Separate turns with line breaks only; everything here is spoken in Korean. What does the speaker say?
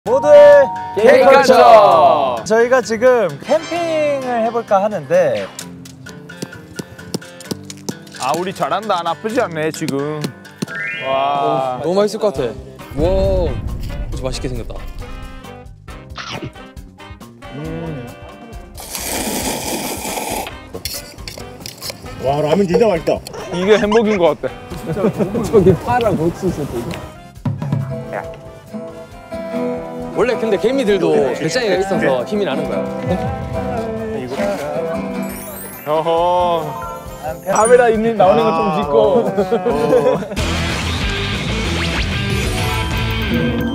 모두의
K컬처!
저희가 지금 캠핑을 해볼까 하는데
우리 잘한다. 나쁘지 않네 지금. 와
너무 맛있을 것 같아. 와, 진짜 맛있게 생겼다.
와, 라면 진짜 맛있다.
이게 행복인 것 같아.
저기 파랑 고추 있었대. 원래 근데 개미들도 배짱이가 있어서 힘이 나는 거야.
어허. 카메라 있는 나오는 거 좀 짓고.